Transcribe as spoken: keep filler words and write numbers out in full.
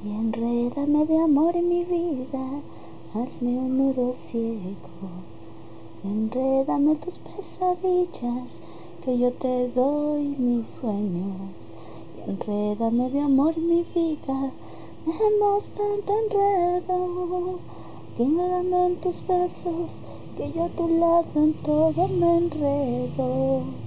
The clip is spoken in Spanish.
Y enrédame de amor en mi vida, hazme un nudo ciego. Enrédame tus pesadillas, que yo te doy mis sueños. Y enrédame de amor en mi vida, dejemos tanto enredo. Y enrédame en tus besos, que yo a tu lado en todo me enredo.